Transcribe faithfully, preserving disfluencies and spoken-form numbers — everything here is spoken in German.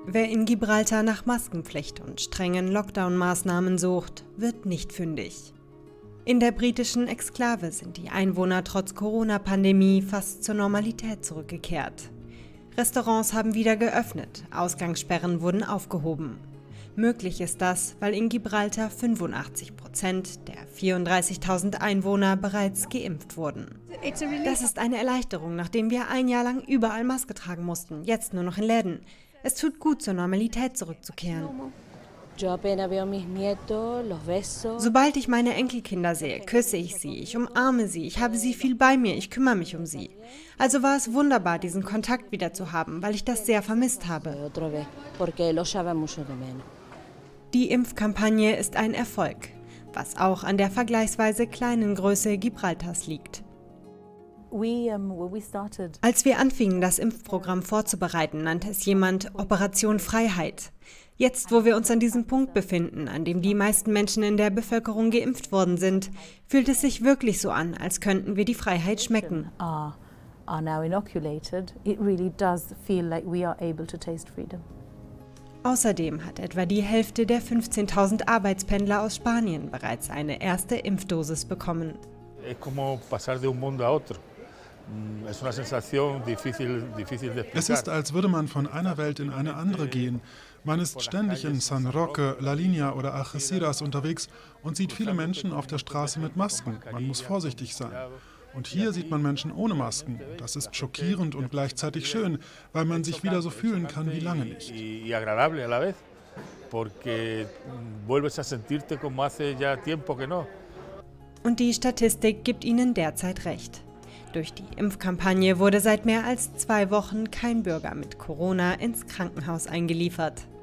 Wer in Gibraltar nach Maskenpflicht und strengen Lockdown-Maßnahmen sucht, wird nicht fündig. In der britischen Exklave sind die Einwohner trotz Corona-Pandemie fast zur Normalität zurückgekehrt. Restaurants haben wieder geöffnet, Ausgangssperren wurden aufgehoben. Möglich ist das, weil in Gibraltar fünfundachtzig Prozent der vierunddreißigtausend Einwohner bereits geimpft wurden. Das ist eine Erleichterung, nachdem wir ein Jahr lang überall Maske tragen mussten, jetzt nur noch in Läden. Es tut gut, zur Normalität zurückzukehren. Sobald ich meine Enkelkinder sehe, küsse ich sie, ich umarme sie, ich habe sie viel bei mir, ich kümmere mich um sie. Also war es wunderbar, diesen Kontakt wieder zu haben, weil ich das sehr vermisst habe. Die Impfkampagne ist ein Erfolg, was auch an der vergleichsweise kleinen Größe Gibraltars liegt. Als wir anfingen, das Impfprogramm vorzubereiten, nannte es jemand Operation Freiheit. Jetzt, wo wir uns an diesem Punkt befinden, an dem die meisten Menschen in der Bevölkerung geimpft worden sind, fühlt es sich wirklich so an, als könnten wir die Freiheit schmecken. Außerdem hat etwa die Hälfte der fünfzehntausend Arbeitspendler aus Spanien bereits eine erste Impfdosis bekommen. Es ist, als würde man von einer Welt in eine andere gehen. Man ist ständig in San Roque, La Línea oder Algeciras unterwegs und sieht viele Menschen auf der Straße mit Masken. Man muss vorsichtig sein. Und hier sieht man Menschen ohne Masken. Das ist schockierend und gleichzeitig schön, weil man sich wieder so fühlen kann wie lange nicht. Und die Statistik gibt ihnen derzeit recht. Durch die Impfkampagne wurde seit mehr als zwei Wochen kein Bürger mit Corona ins Krankenhaus eingeliefert.